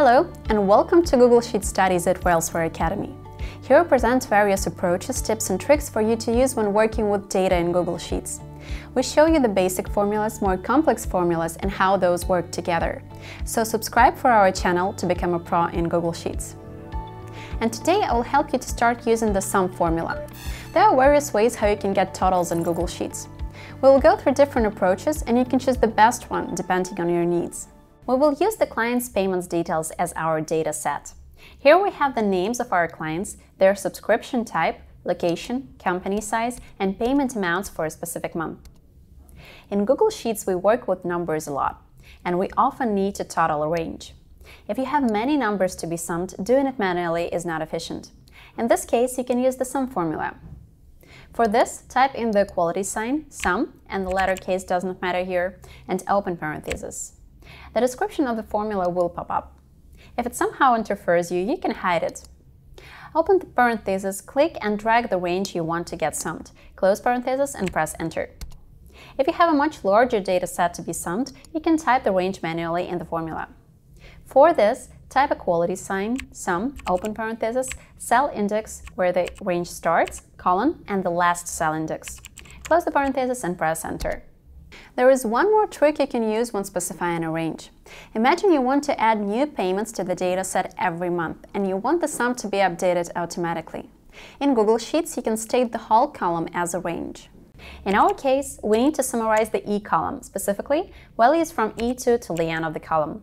Hello, and welcome to Google Sheet Studies at Railsware Academy. Here we present various approaches, tips and tricks for you to use when working with data in Google Sheets. We show you the basic formulas, more complex formulas, and how those work together. So subscribe for our channel to become a pro in Google Sheets. And today I will help you to start using the SUM formula. There are various ways how you can get totals in Google Sheets. We will go through different approaches and you can choose the best one depending on your needs. We will use the client's payments details as our data set. Here we have the names of our clients, their subscription type, location, company size, and payment amounts for a specific month. In Google Sheets, we work with numbers a lot, and we often need to total a range. If you have many numbers to be summed, doing it manually is not efficient. In this case, you can use the SUM formula. For this, type in the equality sign, SUM, and the letter case does not matter here, and open parentheses. The description of the formula will pop up. If it somehow interferes you can hide it. Open the parentheses, click and drag the range you want to get summed. Close parentheses and press Enter. If you have a much larger data set to be summed, you can type the range manually in the formula. For this, type equality sign, SUM, open parentheses, cell index where the range starts, colon, and the last cell index. Close the parentheses and press Enter. There is one more trick you can use when specifying a range. Imagine you want to add new payments to the data set every month, and you want the sum to be updated automatically. In Google Sheets, you can state the whole column as a range. In our case, we need to summarize the E column, specifically values from E2 till the end of the column.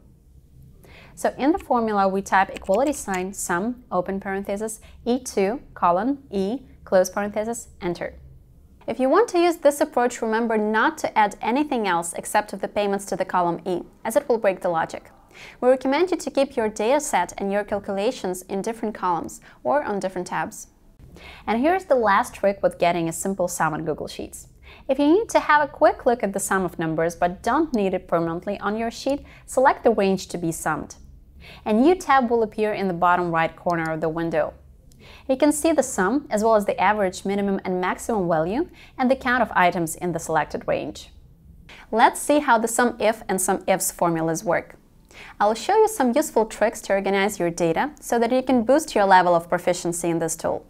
So in the formula, we type equality sign, SUM, open parentheses, E2, colon, E, close parentheses, Enter. If you want to use this approach, remember not to add anything else except the payments to the column E, as it will break the logic. We recommend you to keep your data set and your calculations in different columns or on different tabs. And here's the last trick with getting a simple sum in Google Sheets. If you need to have a quick look at the sum of numbers but don't need it permanently on your sheet, select the range to be summed. A new tab will appear in the bottom right corner of the window. You can see the sum, as well as the average, minimum, and maximum value, and the count of items in the selected range. Let's see how the SUMIF and SUMIFS formulas work. I'll show you some useful tricks to organize your data so that you can boost your level of proficiency in this tool.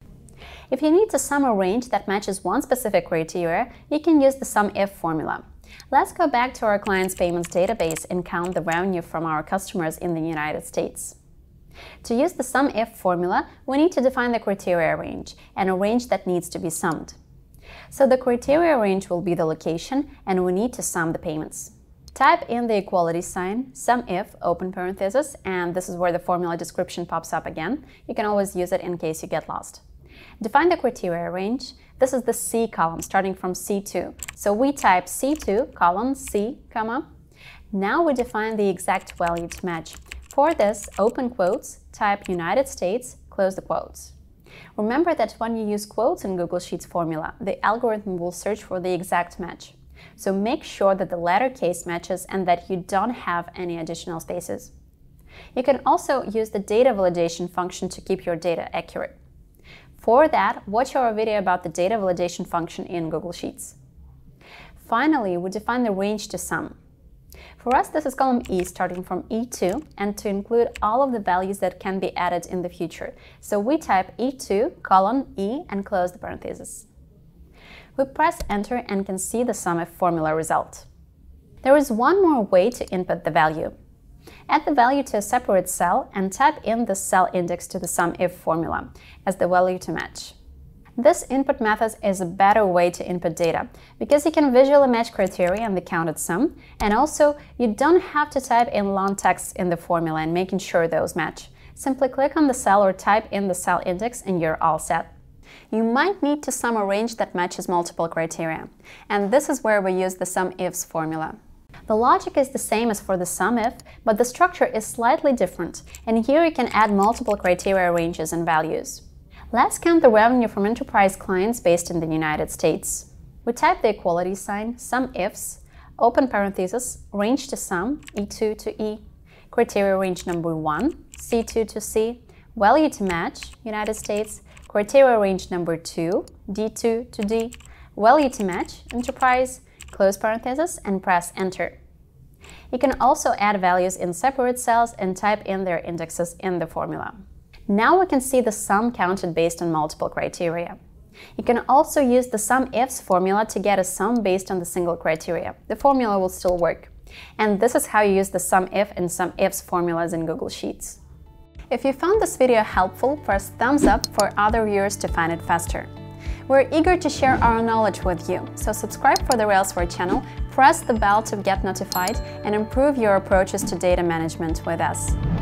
If you need to sum a range that matches one specific criteria, you can use the SUMIF formula. Let's go back to our client's payments database and count the revenue from our customers in the United States. To use the SUMIF formula, we need to define the criteria range and a range that needs to be summed. So the criteria range will be the location, and we need to sum the payments. Type in the equality sign, SUMIF, open parentheses, and this is where the formula description pops up again. You can always use it in case you get lost. Define the criteria range. This is the C column, starting from C2. So we type C2, colon, C, comma. Now we define the exact value to match. For this, open quotes, type United States, close the quotes. Remember that when you use quotes in Google Sheets formula, the algorithm will search for the exact match. So make sure that the letter case matches and that you don't have any additional spaces. You can also use the data validation function to keep your data accurate. For that, watch our video about the data validation function in Google Sheets. Finally, we define the range to sum. For us, this is column E starting from E2 and to include all of the values that can be added in the future. So we type E2, colon, E and close the parentheses. We press Enter and can see the SUMIF formula result. There is one more way to input the value. Add the value to a separate cell and type in the cell index to the SUMIF formula as the value to match. This input method is a better way to input data because you can visually match criteria and the counted sum, and also you don't have to type in long text in the formula and making sure those match. Simply click on the cell or type in the cell index and you're all set. You might need to sum a range that matches multiple criteria, and this is where we use the SUMIFS formula. The logic is the same as for the SUMIF, but the structure is slightly different, and here you can add multiple criteria ranges and values. Let's count the revenue from enterprise clients based in the United States. We type the equality sign, SUMIFS, open parentheses, range to sum, E2 to E, criteria range number 1, C2 to C, value to match, United States, criteria range number 2, D2 to D, value to match, enterprise, close parentheses, and press Enter. You can also add values in separate cells and type in their indexes in the formula. Now we can see the sum counted based on multiple criteria. You can also use the SUMIFS formula to get a sum based on the single criteria. The formula will still work. And this is how you use the SUMIF and SUMIFS formulas in Google Sheets. If you found this video helpful, press thumbs up for other viewers to find it faster. We're eager to share our knowledge with you, so subscribe for the Railsware channel, press the bell to get notified, and improve your approaches to data management with us.